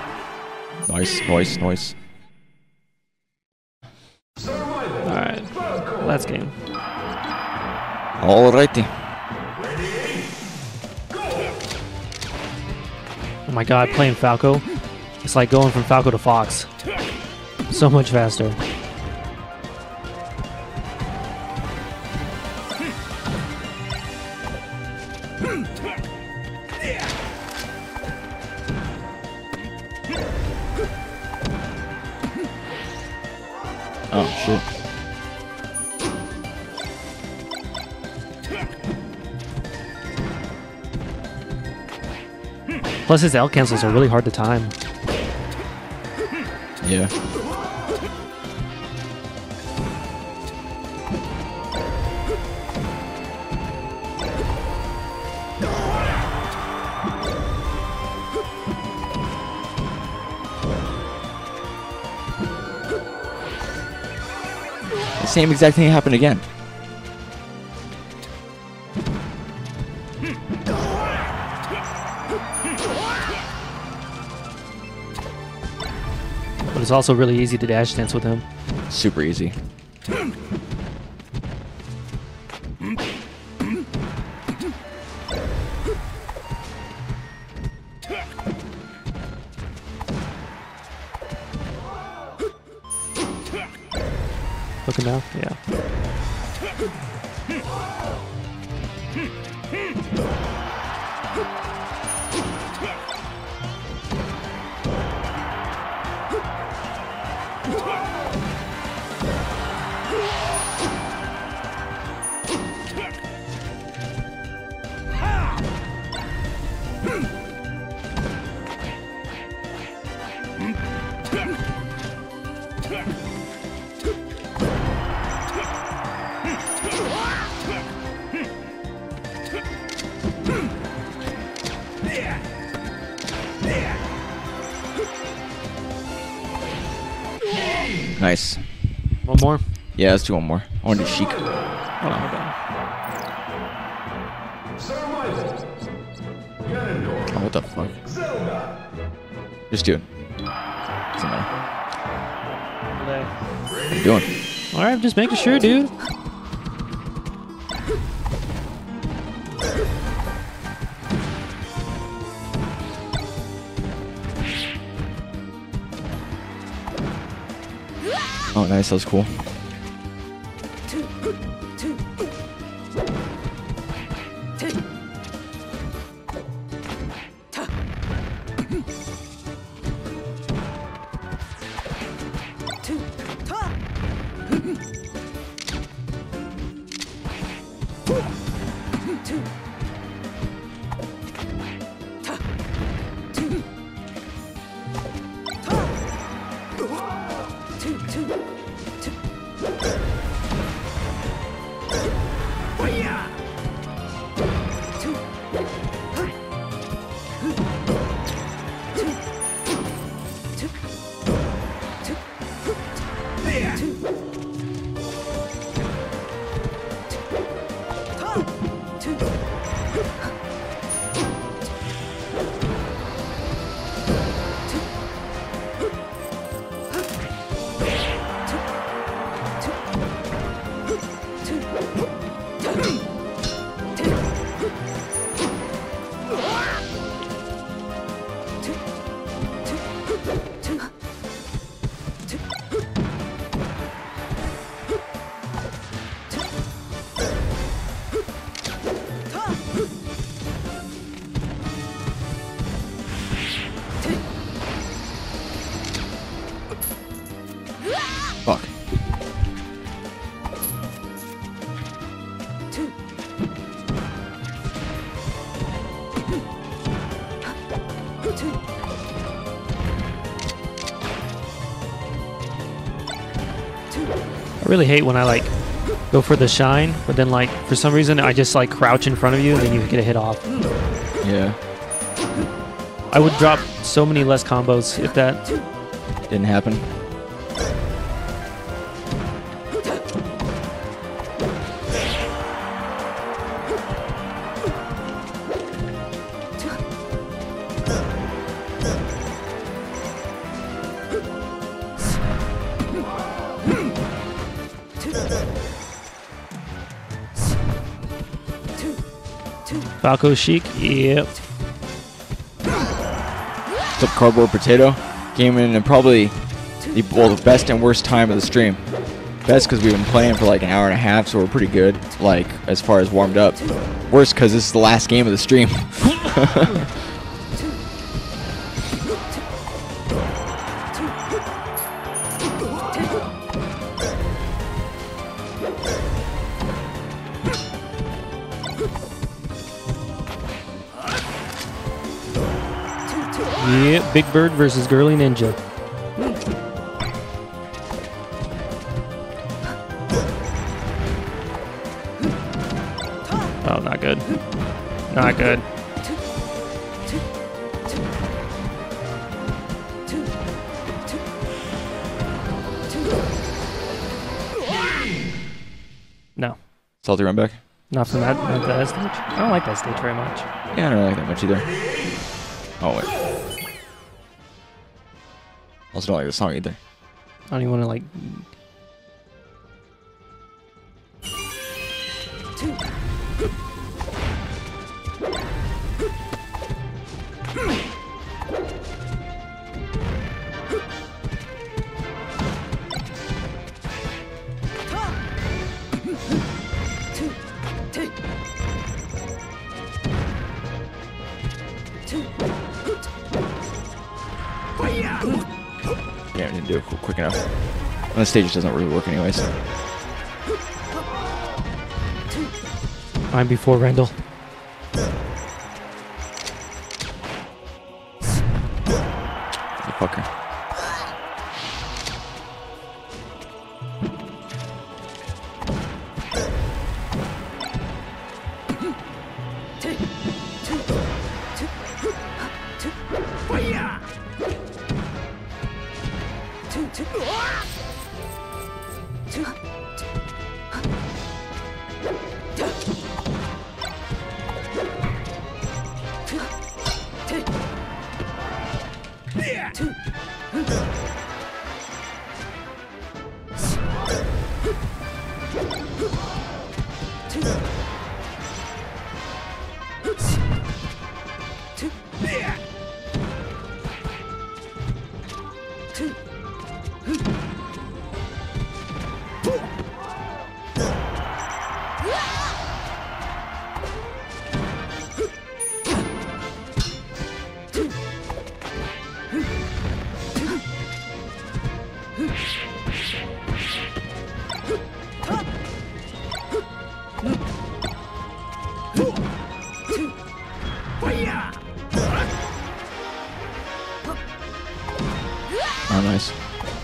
Nice. Alright, last game. Alrighty. Oh my god, playing Falco. It's like going from Falco to Fox. So much faster. Oh, shit. Plus his L cancels are really hard to time. Yeah. The same exact thing happened again. But it's also really easy to dash dance with him. Super easy. Look him now? Yeah. Nice. One more? Yeah, let's do one more. I want to do Sheik. Oh, my bad. Survival. Ganondorf. Oh, what the fuck? Zelda. Just do it. Doesn't matter. What are you doing? Alright, just making sure, dude. Oh, nice. That was cool. Fuck. I really hate when I like go for the shine, but then like for some reason I just like crouch in front of you and then you get a hit off. Yeah. I would drop so many less combos if that. Didn't happen. Falco Chic, yep. What's up, Cardboard Potato? Came in and probably the best and worst time of the stream. Best because we've been playing for like an hour and a half, so we're pretty good, like, as far as warmed up. Worst because this is the last game of the stream. Yep, Big Bird versus Girly Ninja. Oh, not good. Not good. No, Salty Runback? not from that stage. I don't like that stage very much. Yeah, I don't like that much either. Oh, wait. Also don't like the song either. I don't even want to like. Yeah, I didn't do it quick enough. And the stage doesn't really work anyways. I'm before Randall. You fucker. Oh, nice.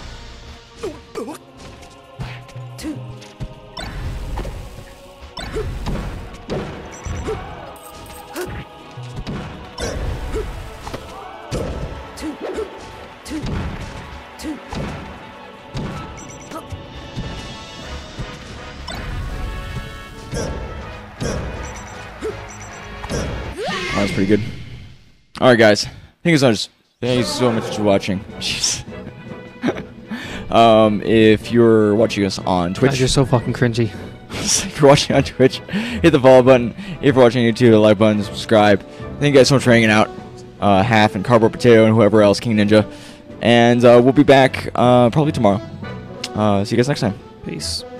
That was pretty good. All right, guys. Thank you so much for watching. Jeez. If you're watching us on Twitch, God, you're so fucking cringy. if you're watching on Twitch, hit the follow button. If you're watching YouTube, the like button, subscribe. Thank you guys so much for hanging out. Half and Cardboard Potato and whoever else, King Ninja. And we'll be back probably tomorrow. See you guys next time. Peace.